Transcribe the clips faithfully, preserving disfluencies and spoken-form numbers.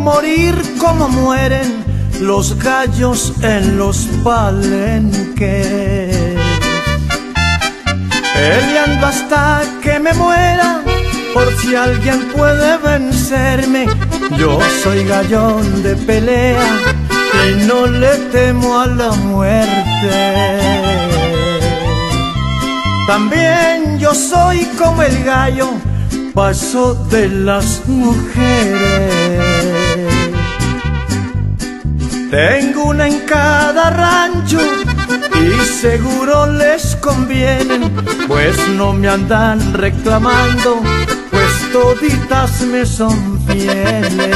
morir como mueren los gallos en los palenques, peleando hasta que me muera, por si alguien puede vencerme. Yo soy gallón de pelea y no le temo a la muerte. También yo soy como el gallo, paso de las mujeres. Tengo una en cada rancho y seguro les convienen, pues no me andan reclamando, pues toditas me son fieles.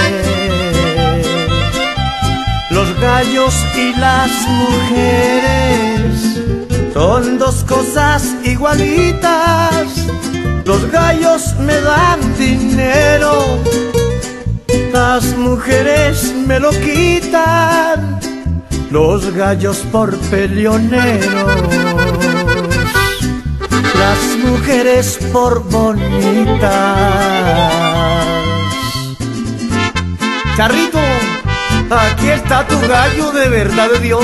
Los gallos y las mujeres son dos cosas igualitas. Los gallos me dan dinero, las mujeres me lo quitan. Los gallos por peleoneros, las mujeres por bonitas. Charrito, aquí está tu gallo de verdad de Dios.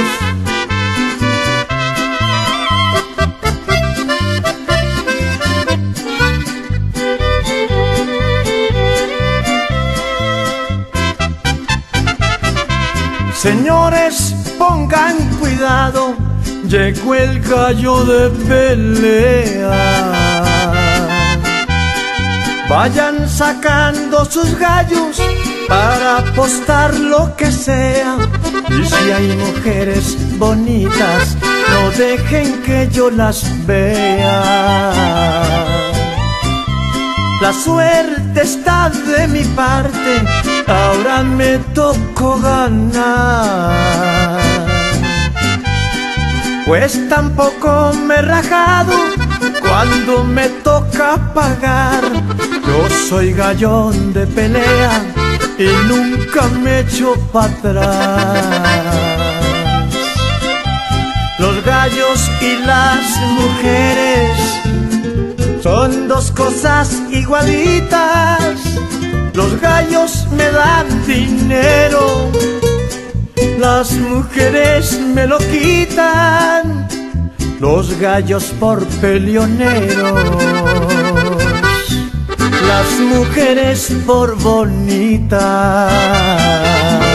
Señores, pongan cuidado, llegó el gallo de pelea. Vayan sacando sus gallos para apostar lo que sea. Y si hay mujeres bonitas, no dejen que yo las vea. La suerte está de mi parte, ahora me tocó ganar. Pues tampoco me he rajado cuando me toca pagar. Yo soy gallón de pelea y nunca me echo para atrás. Los gallos y las mujeres son dos cosas igualitas. Los gallos me dan dinero, las mujeres me lo quitan. Los gallos por peleoneros, las mujeres por bonitas.